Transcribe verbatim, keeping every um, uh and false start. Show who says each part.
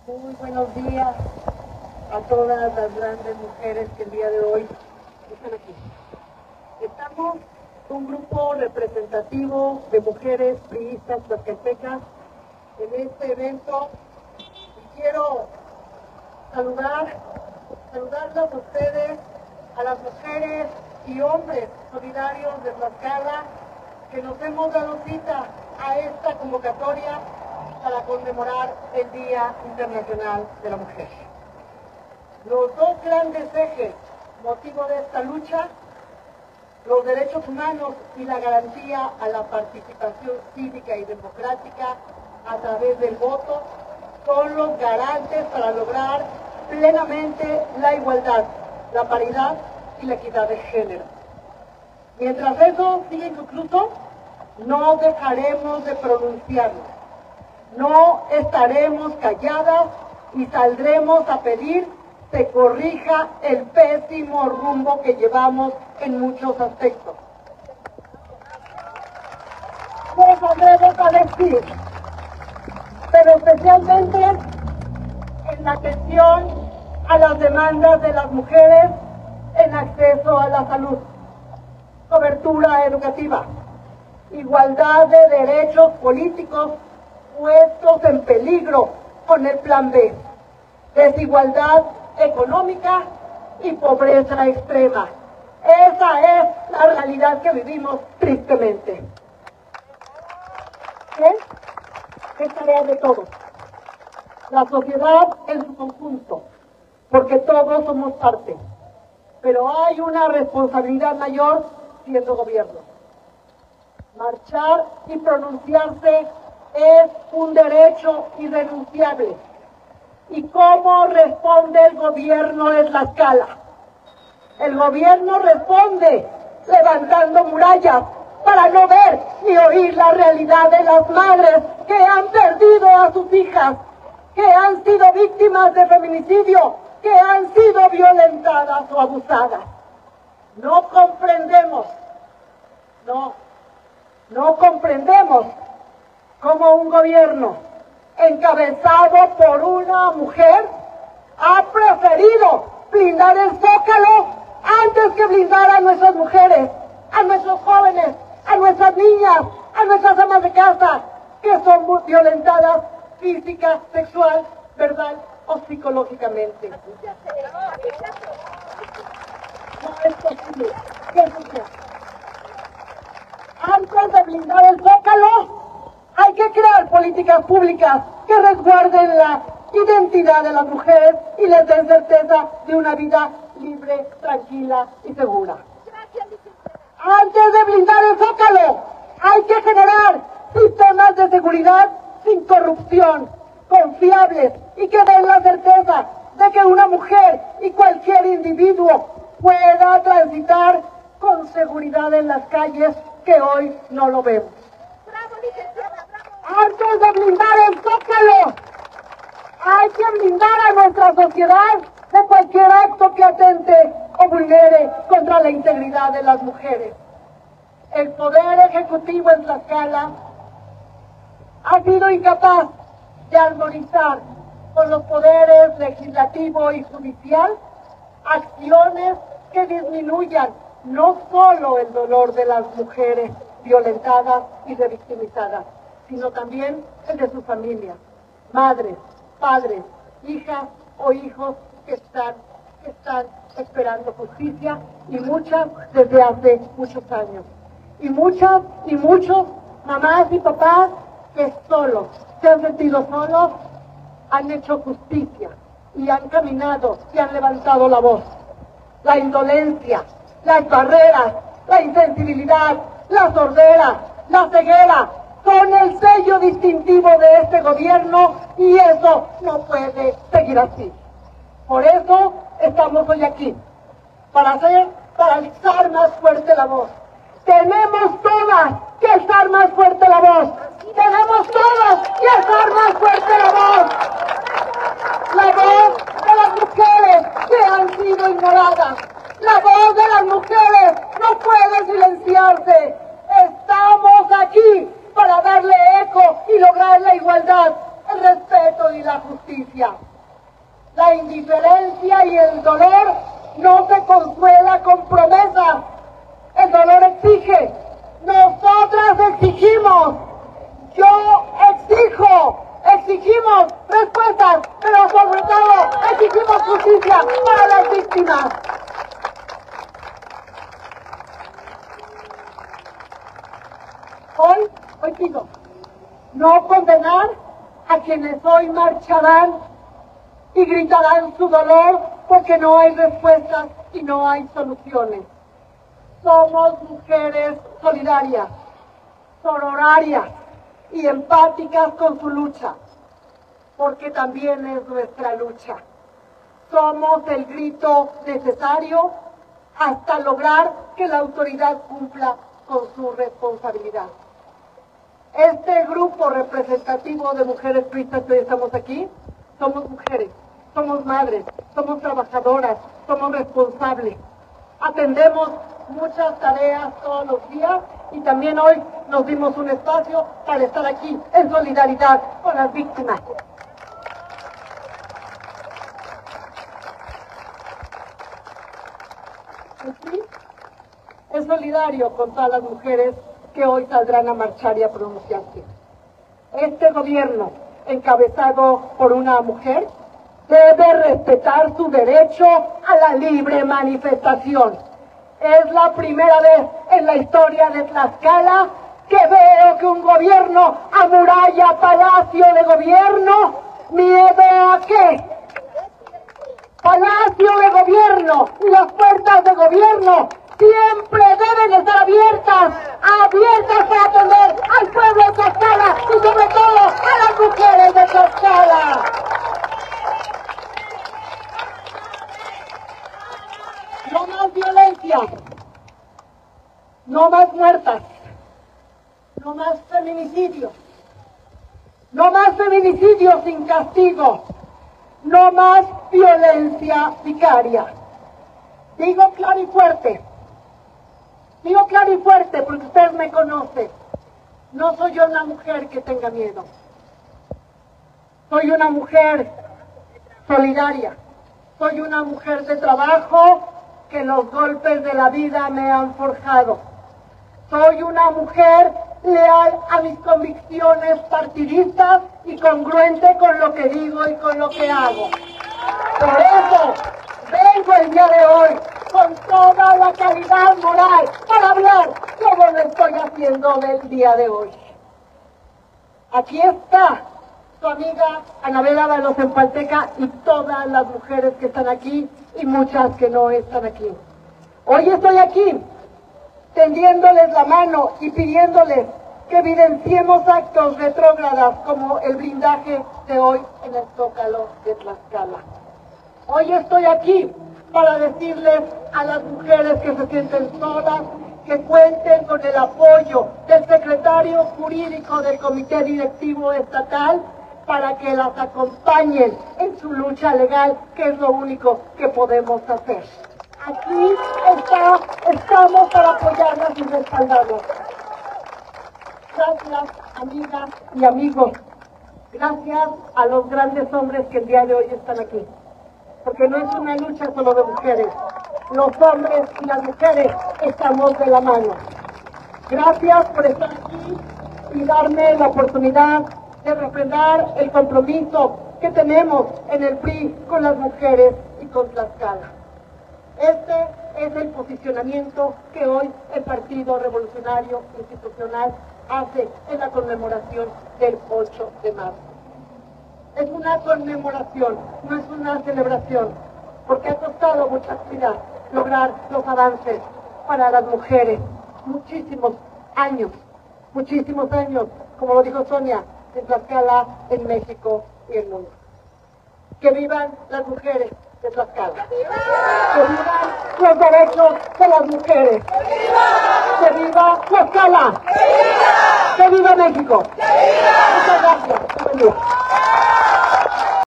Speaker 1: Muy buenos días a todas las grandes mujeres que el día de hoy están aquí. Estamos un grupo representativo de mujeres priistas tlaxcaltecas en este evento y quiero saludar, saludarlas a ustedes, a las mujeres y hombres solidarios de Tlaxcala que nos hemos dado cita a esta convocatoria para conmemorar el Día Internacional de la Mujer. Los dos grandes ejes, motivo de esta lucha, los derechos humanos y la garantía a la participación cívica y democrática a través del voto, son los garantes para lograr plenamente la igualdad, la paridad y la equidad de género. Mientras eso siga inconcluso, no dejaremos de pronunciarnos, no estaremos calladas y saldremos a pedir se corrija el pésimo rumbo que llevamos en muchos aspectos. Nos saldremos a decir, pero especialmente en la atención a las demandas de las mujeres en acceso a la salud, cobertura educativa, igualdad de derechos políticos puestos en peligro con el Plan B, desigualdad económica y pobreza extrema. Esa es la realidad que vivimos tristemente. ¿Qué? Es tarea de todos. La sociedad en su conjunto, porque todos somos parte. Pero hay una responsabilidad mayor siendo gobierno. Marchar y pronunciarse es un derecho irrenunciable. ¿Y cómo responde el gobierno de Tlaxcala? El gobierno responde levantando murallas para no ver ni oír la realidad de las madres que han perdido a sus hijas, que han sido víctimas de feminicidio, que han sido violentadas o abusadas. No comprendemos, no, no comprendemos cómo un gobierno encabezado por una mujer ha preferido blindar el Zócalo antes que blindar a nuestras mujeres, a nuestros jóvenes, a nuestras niñas, a nuestras amas de casa, que son violentadas física, sexual, verbal o psicológicamente. No es posible que eso sea. Antes de blindar el Zócalo, hay que crear políticas públicas que resguarden la identidad de las mujeres y les den certeza de una vida libre, tranquila y segura. Antes de blindar el Zócalo, hay que generar sistemas de seguridad sin corrupción, confiables y que den la certeza de que una mujer y cualquier individuo pueda transitar con seguridad en las calles que hoy no lo vemos. Antes de blindar el Zócalo, hay que blindar a nuestra sociedad de cualquier acto que atente o vulnere contra la integridad de las mujeres. El Poder Ejecutivo en Tlaxcala ha sido incapaz de armonizar con los poderes legislativo y judicial acciones que disminuyan no solo el dolor de las mujeres violentadas y revictimizadas, sino también el de sus familias, madres, padres, hijas o hijos que están, que están esperando justicia y muchas desde hace muchos años. Y muchas y muchos mamás y papás que solos, se han sentido solos, han hecho justicia y han caminado y han levantado la voz. La indolencia, las barreras, la insensibilidad, la sordera, la ceguera, son el sello distintivo de este gobierno y eso no puede seguir así. Por eso estamos hoy aquí, para hacer, para alzar más fuerte la voz. Tenemos todas que alzar más fuerte la voz. Tenemos todas que alzar más fuerte la voz. La voz de las mujeres que han sido ignoradas. La voz de las mujeres no puede silenciarse. Estamos aquí para darle eco y lograr la igualdad, el respeto y la justicia. La indiferencia y el dolor no se consuela con promesas. El dolor exige. Nosotras exigimos. Yo exijo. Exigimos respuestas, pero sobre todo exigimos justicia para las víctimas. Hoy, hoy pido no condenar a quienes hoy marcharán y gritarán su dolor porque no hay respuestas y no hay soluciones. Somos mujeres solidarias, sororarias y empáticas con su lucha, porque también es nuestra lucha. Somos el grito necesario hasta lograr que la autoridad cumpla con su responsabilidad. Este grupo representativo de mujeres tuistas que hoy estamos aquí, somos mujeres, somos madres, somos trabajadoras, somos responsables. Atendemos muchas tareas todos los días y también hoy nos dimos un espacio para estar aquí en solidaridad con las víctimas. ¿Sí? Es solidario con todas las mujeres que hoy saldrán a marchar y a pronunciarse. Este gobierno, encabezado por una mujer, debe respetar su derecho a la libre manifestación. Es la primera vez en la historia de Tlaxcala que veo que un gobierno amuralla Palacio de Gobierno. ¿Miedo a qué? Palacio de Gobierno y las puertas de gobierno siempre deben estar abiertas, abiertas para atender al pueblo de Tlaxcala y sobre todo a las mujeres de Tlaxcala. No más violencia, no más muertas, no más feminicidios, no más feminicidios sin castigo, no más violencia vicaria. Digo claro y fuerte, digo claro y fuerte porque usted me conoce. No soy yo una mujer que tenga miedo. Soy una mujer solidaria. Soy una mujer de trabajo que los golpes de la vida me han forjado. Soy una mujer leal a mis convicciones partidistas y congruente con lo que digo y con lo que hago. Por eso vengo el día de hoy con toda la calidad moral para hablar como lo estoy haciendo del día de hoy. Aquí está su amiga Anabel Ábalos Empalteca y todas las mujeres que están aquí y muchas que no están aquí. Hoy estoy aquí tendiéndoles la mano y pidiéndoles que evidenciemos actos retrógradas como el blindaje de hoy en el Zócalo de Tlaxcala. Hoy estoy aquí para decirles a las mujeres que se sienten solas que cuenten con el apoyo del secretario jurídico del Comité Directivo Estatal para que las acompañen en su lucha legal, que es lo único que podemos hacer. Aquí está, estamos para apoyarlas y respaldarlas. Gracias, amigas y amigos. Gracias a los grandes hombres que el día de hoy están aquí. Porque no es una lucha solo de mujeres. Los hombres y las mujeres estamos de la mano. Gracias por estar aquí y darme la oportunidad de refrendar el compromiso que tenemos en el P R I con las mujeres y con Tlaxcala. Este es el posicionamiento que hoy el Partido Revolucionario Institucional hace en la conmemoración del ocho de marzo. Es una conmemoración, no es una celebración, porque ha costado mucha vida lograr los avances para las mujeres. Muchísimos años, muchísimos años, como lo dijo Sonia, en Tlaxcala, en México y el mundo. Que vivan las mujeres de Tlaxcala. Que vivan los derechos de las mujeres. Que viva Tlaxcala. Que viva México. Muchas gracias.